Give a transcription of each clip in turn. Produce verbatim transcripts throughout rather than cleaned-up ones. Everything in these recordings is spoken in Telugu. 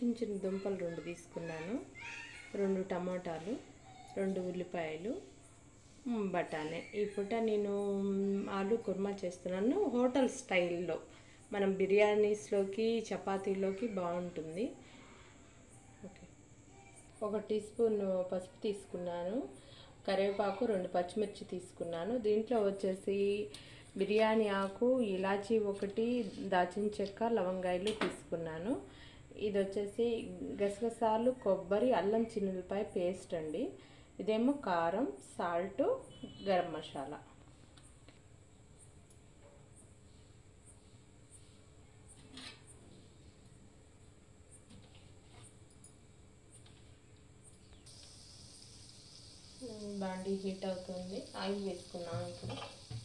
ఉడికించిన దుంపలు రెండు తీసుకున్నాను, రెండు టమాటాలు, రెండు ఉల్లిపాయలు, బఠానీ. ఈ పూట నేను ఆలు కుర్మా చేస్తున్నాను హోటల్ స్టైల్లో. మనం బిర్యానీస్లోకి చపాతీలోకి బాగుంటుంది. ఓకే, ఒక టీ స్పూన్ పసుపు తీసుకున్నాను, కరివేపాకు, రెండు పచ్చిమిర్చి తీసుకున్నాను. దీంట్లో వచ్చేసి బిర్యానీ ఆకు, ఇలాచీ ఒకటి, దాచిన చెక్క, లవంగాయలు తీసుకున్నాను. ఇది వచ్చేసి గసగసాలు, కొబ్బరి, అల్లం చిన్నులపాయ పేస్ట్ అండి. ఇదేమో కారం, సాల్ట్, గరం మసాలా. బాండీ హీట్ అవుతుంది, ఆయిల్ వేసుకున్నాను ఇప్పుడు.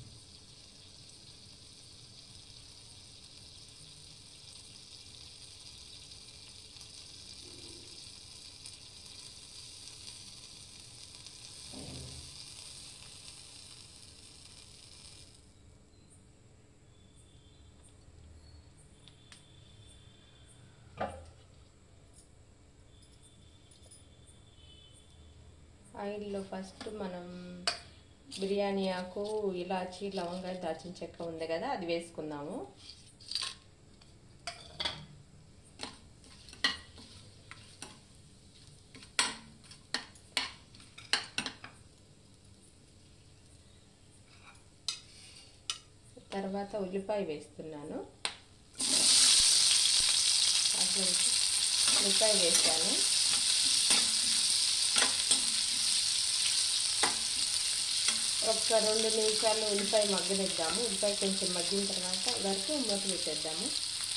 ఆయిల్లో ఫస్ట్ మనం బిర్యానీ ఆకు, ఇలాచి, లవంగాయ, దాచిన చెక్క ఉంది కదా, అది వేసుకుందాము. తర్వాత ఉల్లిపాయ వేస్తున్నాను. ఉల్లిపాయ వేసాను. ఒక రెండు నిమిషాలు ఉల్లిపాయ మగ్గనిద్దాము. ఉల్లిపాయ కొంచెం మగ్గిన తర్వాత వరకు మూత పెట్టేద్దాము.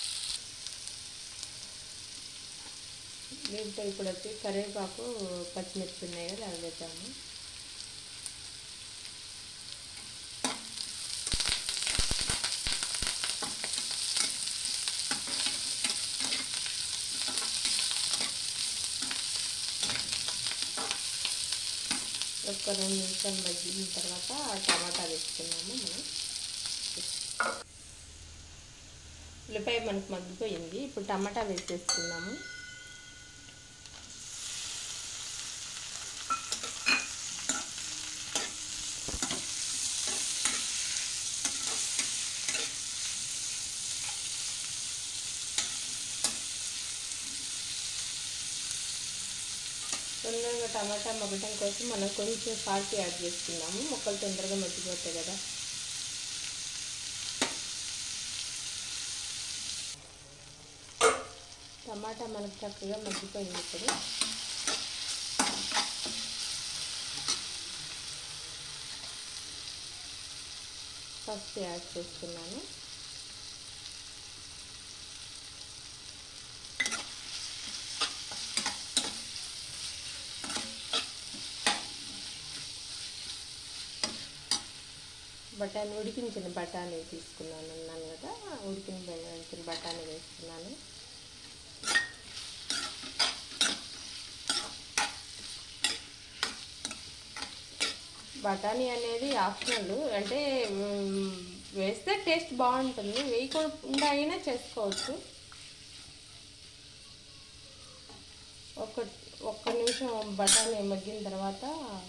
దీంట్లో ఇప్పుడు వచ్చి కరివేపాకు, పచ్చిమిర్చి ఉన్నాయి కదా, అవి వేద్దాము. ఒక రెండు నిమిషాలు మగ్గిన తర్వాత టమాటా వేసుకున్నాము మనం. ఉల్లిపాయ మనకు మగ్గిపోయింది, ఇప్పుడు టమాటా వేసేసుకున్నాము. తొందరగా టమాటా మగ్గడం కోసం మనం కొంచెం సాల్ట్ యాడ్ చేసుకున్నాము, ముక్కలు తొందరగా మగ్గిపోతాయి కదా. టమాటా మనకు చక్కగా మగ్గిపోయింది. ఇప్పుడు పసుపు యాడ్ చేసుకున్నాను. బఠానీ, ఉడికించిన బఠానీ తీసుకున్నాను అన్నాను కదా, ఉడికిన బఠానీ వేస్తున్నాను. బఠానీ అనేది ఆప్షనల్, అంటే వేస్తే టేస్ట్ బాగుంటుంది, వేయకుండా అయినా చేసుకోవచ్చు. ఒక ఒక్క నిమిషం బఠానీ మగ్గిన తర్వాత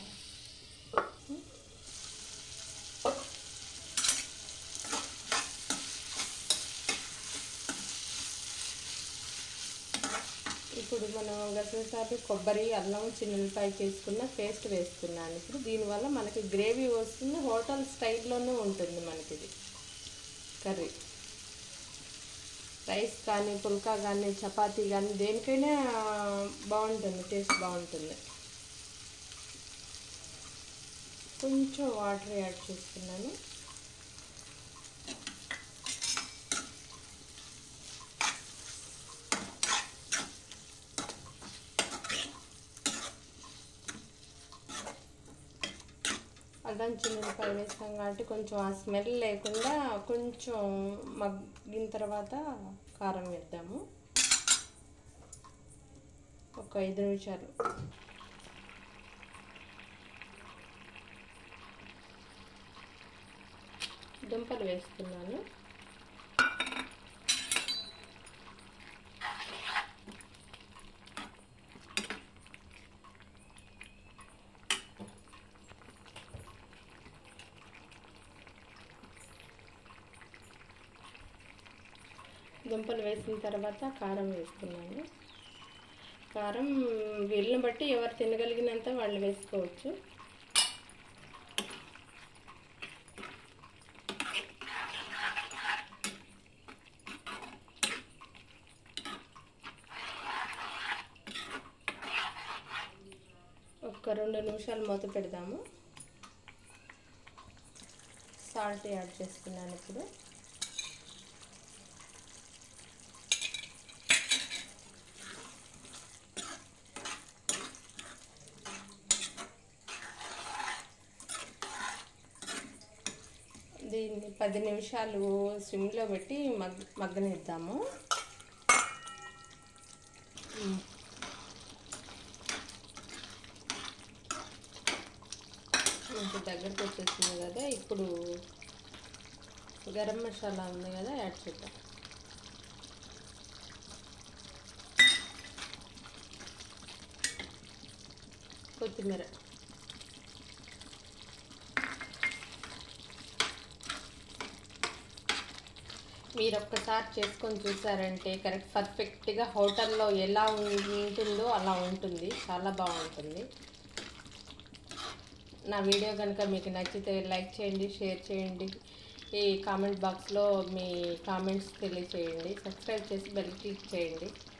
ఇప్పుడు మనం గసగసాలు, కొబ్బరి, అల్లం, చిన్నులపాయ చేసుకున్న పేస్ట్ వేస్తున్నాను. ఇప్పుడు దీనివల్ల మనకి గ్రేవీ వస్తుంది, హోటల్ స్టైల్లోనే ఉంటుంది మనకి ఇది కర్రీ. రైస్ కానీ, పుల్కా కానీ, చపాతీ కానీ, దేనికైనా బాగుంటుంది, టేస్ట్ బాగుంటుంది. కొంచెం వాటర్ యాడ్ చేస్తున్నాను. అల్లం చిన్నులపాయ వేస్తాం కాబట్టి కొంచెం ఆ స్మెల్ లేకుండా కొంచెం మగ్గిన తర్వాత కారం వేద్దాము. ఒక ఐదు నిమిషాలు. దుంపలు వేస్తున్నాను. దుంపలు వేసిన తర్వాత కారం వేసుకున్నాను. కారం వీళ్ళని బట్టి ఎవరు తినగలిగినంత వాళ్ళు వేసుకోవచ్చు. ఒక రెండు నిమిషాలు మూత పెడదాము. సాల్ట్ యాడ్ చేస్తున్నాను ఇప్పుడు. దీన్ని పది నిమిషాలు సిమ్లో పెట్టి మగ్ మగ్గనిద్దాము. కొంచెం దగ్గరకు వచ్చేసింది కదా, ఇప్పుడు గరం మసాలా ఉంది కదా, యాడ్ చేద్దాం. కొత్తిమీర, మీరు ఒక్కసారి చేసుకొని చూసారంటే కరెక్ట్ పర్ఫెక్ట్గా హోటల్లో ఎలా ఉంటుందో అలా ఉంటుంది. చాలా బాగుంటుంది. నా వీడియో కనుక మీకు నచ్చితే లైక్ చేయండి, షేర్ చేయండి, ఈ కామెంట్ బాక్స్లో మీ కామెంట్స్ తెలియచేయండి, సబ్స్క్రైబ్ చేసి బెల్ క్లిక్ చేయండి.